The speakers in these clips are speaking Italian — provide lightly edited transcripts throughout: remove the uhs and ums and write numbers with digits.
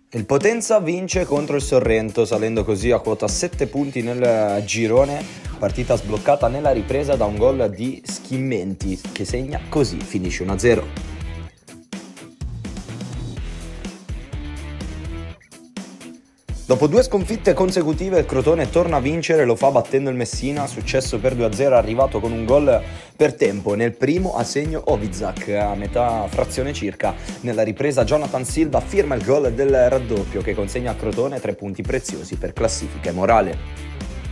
Il Potenza vince contro il Sorrento, salendo così a quota 7 punti nel girone, partita sbloccata nella ripresa da un gol di Schimmenti, che segna così, finisce 1-0. Dopo 2 sconfitte consecutive il Crotone torna a vincere, lo fa battendo il Messina, successo per 2-0 arrivato con un gol per tempo. Nel primo a segno Ovizak, a metà frazione circa. Nella ripresa Jonathan Silva firma il gol del raddoppio che consegna al Crotone 3 punti preziosi per classifica e morale.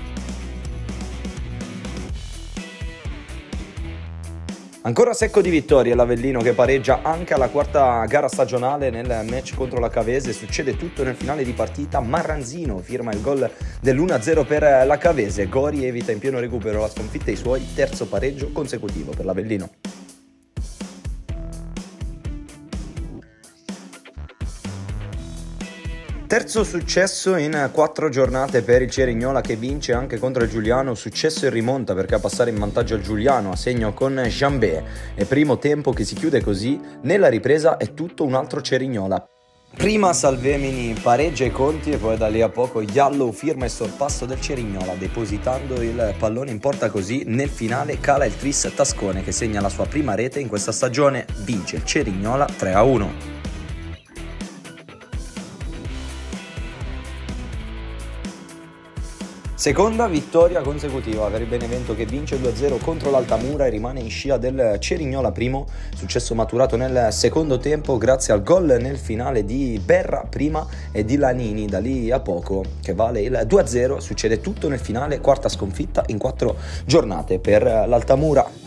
Ancora secco di vittorie l'Avellino che pareggia anche alla quarta gara stagionale nel match contro la Cavese. Succede tutto nel finale di partita, Marranzino firma il gol dell'1-0 per la Cavese. Gori evita in pieno recupero la sconfitta e i suoi, terzo pareggio consecutivo per l'Avellino. Terzo successo in 4 giornate per il Cerignola che vince anche contro il Giuliano, successo in rimonta perché a passare in vantaggio al Giuliano a segno con Jambé e primo tempo che si chiude così. Nella ripresa è tutto un altro Cerignola. Prima Salvemini pareggia i conti e poi da lì a poco Yallow firma il sorpasso del Cerignola depositando il pallone in porta, così nel finale cala il tris Tascone che segna la sua prima rete in questa stagione, vince il Cerignola 3-1. Seconda vittoria consecutiva per il Benevento che vince 2-0 contro l'Altamura e rimane in scia del Cerignola primo, successo maturato nel secondo tempo grazie al gol nel finale di Berra prima e di Lanini da lì a poco che vale il 2-0, succede tutto nel finale, quarta sconfitta in 4 giornate per l'Altamura.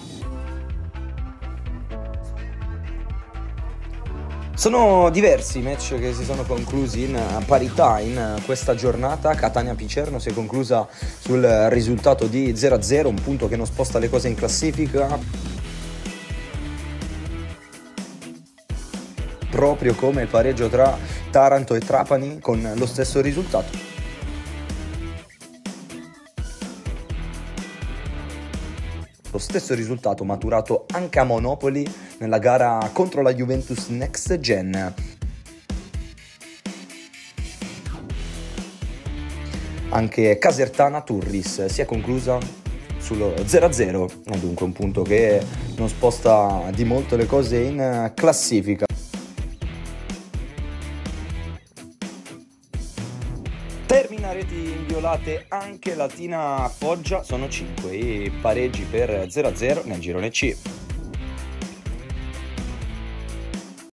Sono diversi i match che si sono conclusi in parità in questa giornata. Catania-Picerno si è conclusa sul risultato di 0-0, un punto che non sposta le cose in classifica, proprio come il pareggio tra Taranto e Trapani con lo stesso risultato. Lo stesso risultato maturato anche a Monopoli nella gara contro la Juventus Next Gen. Anche Casertana-Turris si è conclusa sullo 0-0, dunque un punto che non sposta di molto le cose in classifica. Termina reti inviolate anche Latina Foggia, sono 5 i pareggi per 0-0 nel girone C.